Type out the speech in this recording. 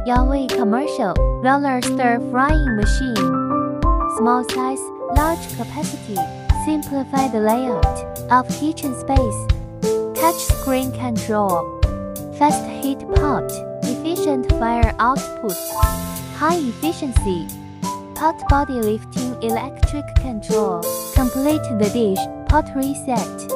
Yawei commercial roller stir frying machine. Small size, large capacity, simplify the layout of kitchen space. Touch screen control. Fast heat pot, efficient fire output. High efficiency. Pot body lifting electric control. Complete the dish, pot reset.